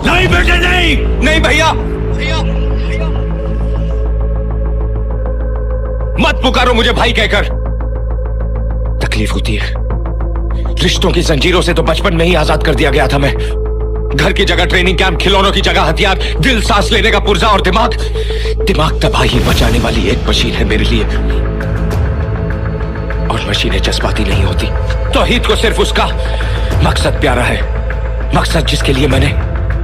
नहीं बेटे नहीं। नहीं भैया, मत पुकारो मुझे भाई कहकर। तकलीफ होती है। रिश्तों की जंजीरों से तो बचपन में ही आजाद कर दिया गया था मैं। घर की जगह ट्रेनिंग कैंप, खिलौनों की जगह हथियार, दिल सांस लेने का पुर्जा और दिमाग तबाही मचाने वाली एक मशीन है मेरे लिए। और मशीनें जज्बाती नहीं होती। तौहीद को सिर्फ उसका मकसद प्यारा है, मकसद जिसके लिए मैंने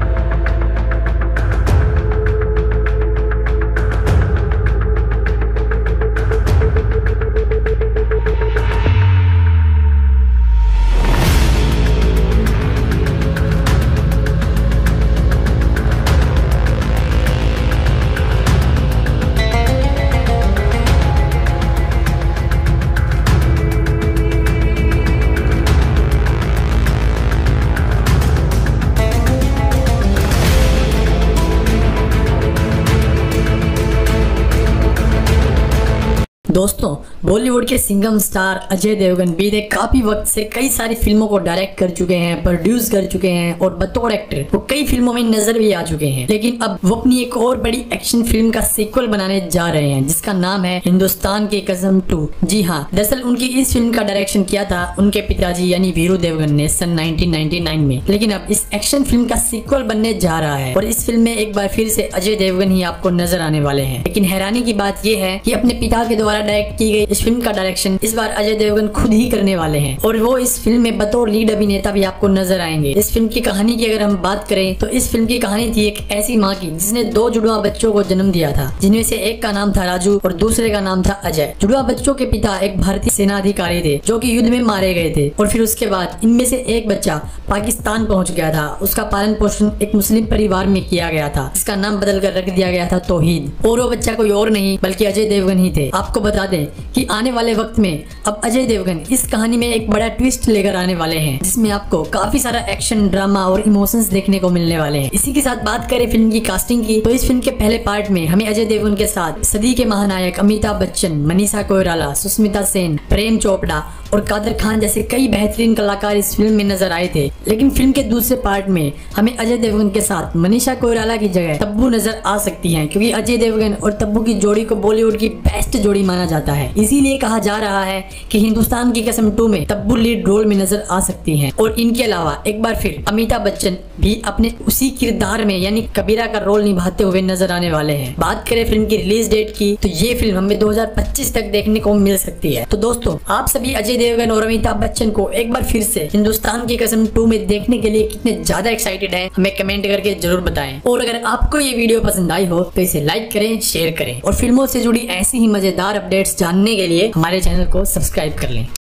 दोस्तों, बॉलीवुड के सिंघम स्टार अजय देवगन बीते काफी वक्त से कई सारी फिल्मों को डायरेक्ट कर चुके हैं, प्रोड्यूस कर चुके हैं और बतौर एक्टर वो कई फिल्मों में नजर भी आ चुके हैं। लेकिन अब वो अपनी एक और बड़ी एक्शन फिल्म का सीक्वल बनाने जा रहे हैं जिसका नाम है हिंदुस्तान की कसम 2। जी हाँ, दरअसल उनकी इस फिल्म का डायरेक्शन किया था उनके पिताजी यानी वीरू देवगन ने सन 1999 में। लेकिन अब इस एक्शन फिल्म का सीक्वल बनने जा रहा है और इस फिल्म में एक बार फिर से अजय देवगन ही आपको नजर आने वाले हैं। लेकिन हैरानी की बात यह है कि अपने पिता के द्वारा डायरेक्ट की गई इस फिल्म का डायरेक्शन इस बार अजय देवगन खुद ही करने वाले हैं और वो इस फिल्म में बतौर लीड अभिनेता भी आपको नजर आएंगे। इस फिल्म की कहानी की अगर हम बात करें तो इस फिल्म की कहानी थी एक ऐसी माँ की जिसने 2 जुड़वा बच्चों को जन्म दिया था, जिनमें से एक का नाम था राजू और दूसरे का नाम था अजय। जुड़वा बच्चों के पिता एक भारतीय सेना अधिकारी थे जो कि युद्ध में मारे गए थे और फिर उसके बाद इनमें से एक बच्चा पाकिस्तान पहुंच गया था। उसका पालन पोषण एक मुस्लिम परिवार में किया गया था जिसका नाम बदल कर रख दिया गया था तौहीद। और वो बच्चा कोई और नहीं बल्कि अजय देवगन ही थे। आपको बता दें कि आने वाले वक्त में अब अजय देवगन इस कहानी में एक बड़ा ट्विस्ट लेकर आने वाले हैं जिसमें आपको काफी सारा एक्शन, ड्रामा और इमोशंस देखने को मिलने वाले हैं। इसी के साथ बात करें फिल्म की कास्टिंग की तो इस फिल्म के पहले पार्ट में हमें अजय देवगन के साथ सदी के महानायक अमिताभ बच्चन, मनीषा कोइराला, सुष्मिता सेन, प्रेम चोपड़ा और कादर खान जैसे कई बेहतरीन कलाकार इस फिल्म में नजर आए थे। लेकिन फिल्म के दूसरे पार्ट में हमें अजय देवगन के साथ मनीषा कोइराला की जगह तब्बू नजर आ सकती हैं क्योंकि अजय देवगन और तब्बू की जोड़ी को बॉलीवुड की बेस्ट जोड़ी माना जाता है। इसीलिए कहा जा रहा है कि हिंदुस्तान की कसम 2 में तब्बू लीड रोल में नजर आ सकती हैं। और इनके अलावा एक बार फिर अमिताभ बच्चन भी अपने उसी किरदार में यानी कबीरा का रोल निभाते हुए नजर आने वाले हैं। बात करें फिल्म की रिलीज डेट की तो ये फिल्म हमें 2025 तक देखने को मिल सकती है। तो दोस्तों, आप सभी अजय देवगन और अमिताभ बच्चन को एक बार फिर से हिंदुस्तान की कसम 2 में देखने के लिए कितने ज्यादा एक्साइटेड हैं हमें कमेंट करके जरूर बताएं। और अगर आपको ये वीडियो पसंद आई हो तो इसे लाइक करें, शेयर करें और फिल्मों से जुड़ी ऐसी ही मजेदार अपडेट्स जानने के लिए हमारे चैनल को सब्सक्राइब कर लें।